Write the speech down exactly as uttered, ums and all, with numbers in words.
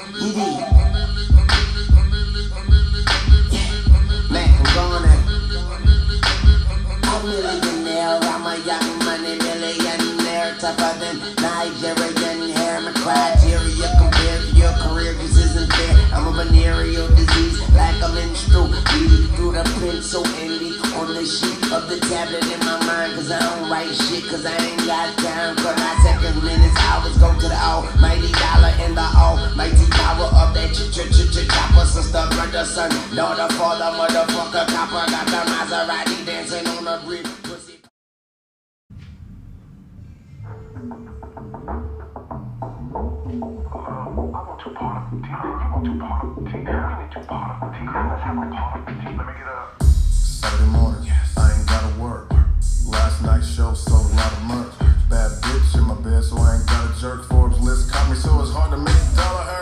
G D. Man, I'm going there. I'm a millionaire, I'm a young money millionaire, tougher than Nigerian hair. My criteria compared to your career just isn't fair. I'm a venereal disease, like a menstrual bleed through the pencil envy on the sheet of the tablet in my mind. Cause I don't write shit, cause I ain't got time. Cause my seconds, minutes, hours go to the almighty dollar and the almighty power of that ch-ch-ch-chopper. Sister, brother, son, daughter, father, motherfucker, copper. Got the Maserati dancing on the bridge. Two part of the team. You want two part of the team. We need two part of the team. Let's have a part of the team. Let me get up. Saturday morning, yes. I ain't gotta work. Last night's show sold a lot of merch. Bad bitch in my bed, so I ain't got a jerk. Forbes list caught me, so it's hard to make a dollar.